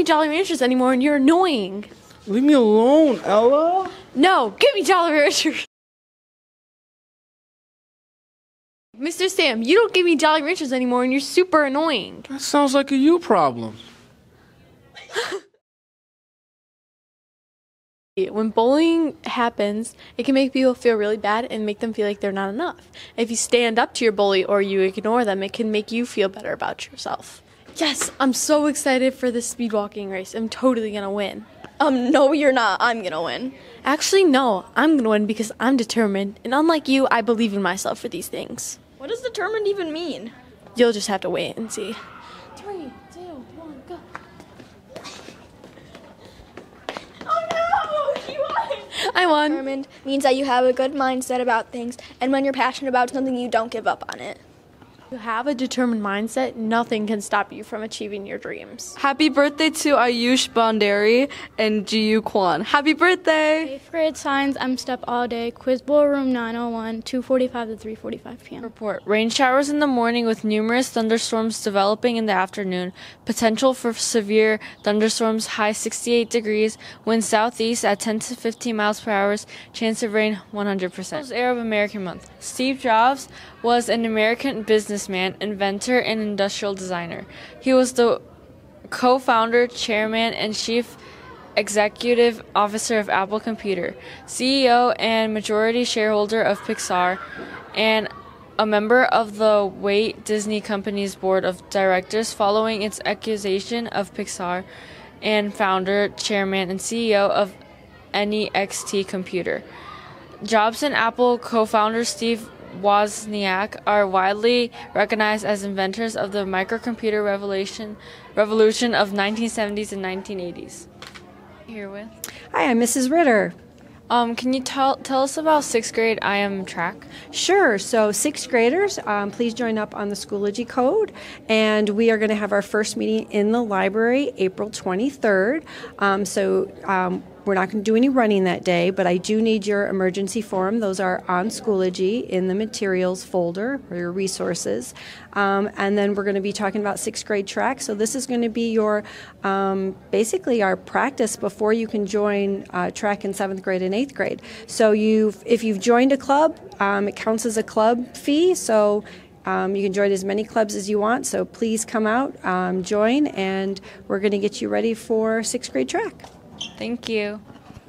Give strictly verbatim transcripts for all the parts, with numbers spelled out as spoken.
Jolly Ranchers anymore and you're annoying. Leave me alone, Ella. No, give me Jolly Ranchers. Mister Sam, you don't give me Jolly Ranchers anymore and you're super annoying. That sounds like a you problem. When bullying happens, it can make people feel really bad and make them feel like they're not enough. If you stand up to your bully or you ignore them, it can make you feel better about yourself. Yes, I'm so excited for this speed walking race. I'm totally gonna win. Um, no, you're not. I'm gonna win. Actually, no, I'm gonna win because I'm determined. And unlike you, I believe in myself for these things. What does determined even mean? You'll just have to wait and see. Three, two, one, go. Oh no! You won! I won. Determined means that you have a good mindset about things, and when you're passionate about something, you don't give up on it. If you have a determined mindset, nothing can stop you from achieving your dreams. Happy birthday to Ayush Bandari and Jiyu Kwan. Happy birthday! Eighth grade science, I'm step all day. Quiz bowl room nine oh one, two forty-five to three forty-five p m Report. Rain showers in the morning with numerous thunderstorms developing in the afternoon. Potential for severe thunderstorms, high sixty-eight degrees. Wind southeast at ten to fifteen miles per hour. Chance of rain one hundred percent. Arab American Month. Steve Jobs was an American businessman, inventor, and industrial designer. He was the co-founder, chairman, and chief executive officer of Apple Computer, C E O and majority shareholder of Pixar, and a member of the Walt Disney Company's board of directors following its acquisition of Pixar, and founder, chairman, and C E O of N E X T Computer. Jobs and Apple co-founder Steve Wozniak are widely recognized as inventors of the microcomputer revolution revolution of nineteen seventies and nineteen eighties. Here with. Hi, I'm Missus Ritter. Um, can you tell tell us about sixth grade I M track? Sure. So sixth graders, um, please join up on the Schoology Code, and we are going to have our first meeting in the library April twenty-third. Um, so um, we're not going to do any running that day, but I do need your emergency form. Those are on Schoology in the materials folder or your resources. Um, and then we're going to be talking about sixth grade track. So this is going to be your um, basically our practice before you can join uh, track in seventh grade and eighth grade. So you've if you've joined a club, um, it counts as a club fee. So Um, you can join as many clubs as you want, so please come out, um, join, and we're going to get you ready for sixth grade track. Thank you.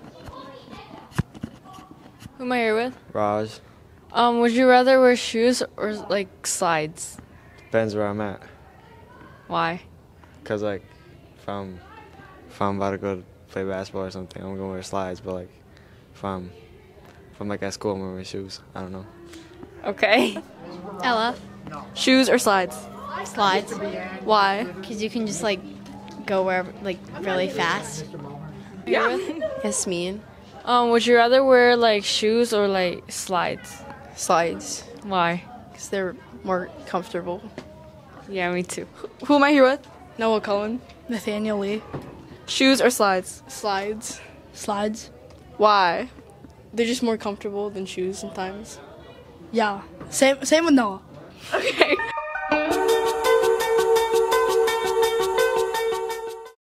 Who am I here with? Raj. Um, would you rather wear shoes or like slides? Depends where I'm at. Why? Cause like, if I'm if I'm about to go to play basketball or something, I'm gonna wear slides. But like, if I'm if I'm like at school, I'm gonna wear shoes. I don't know. Okay. Ella. Shoes or slides? Slides. Why? Because you can just like go wherever, like really fast. Yeah. Yasmin. Um, would you rather wear like shoes or like slides? Slides. Why? Because they're more comfortable. Yeah, me too. Who am I here with? Noah Cullen. Nathaniel Lee. Shoes or slides? Slides. Slides. Why? They're just more comfortable than shoes sometimes. Yeah. Same same with Noah. Okay.